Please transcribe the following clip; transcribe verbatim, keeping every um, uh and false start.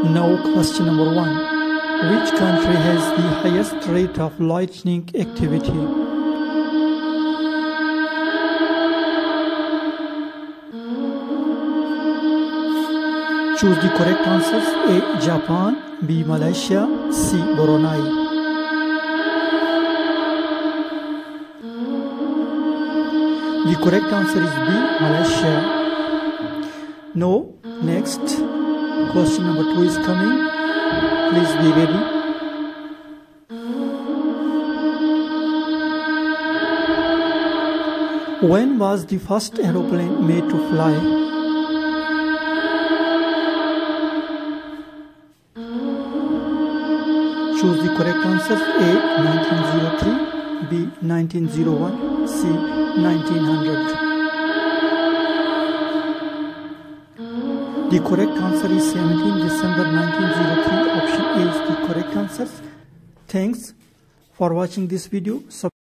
Now question number one. Which country has the highest rate of lightning activity? Choose the correct answers. A. Japan, B. Malaysia, C. Brunei. The correct answer is B. Malaysia. Now, next, question number two is coming. Please be ready. When was the first aeroplane made to fly? Choose the correct answers. A. nineteen oh three, B. nineteen oh one, C. nineteen hundred. The correct answer is seventeenth December nineteen oh three. Option A is the correct answer. Thanks for watching this video.